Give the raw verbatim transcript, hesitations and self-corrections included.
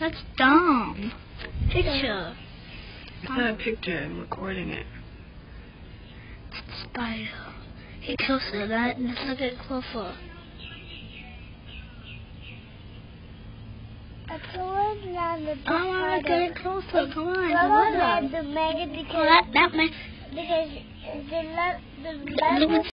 That's dumb. Picture. It's not a picture, I'm recording it. Spider. Get closer, that, let's look at closer. I want to get closer, come on, I want the maggot because, that, that makes... because the, the, the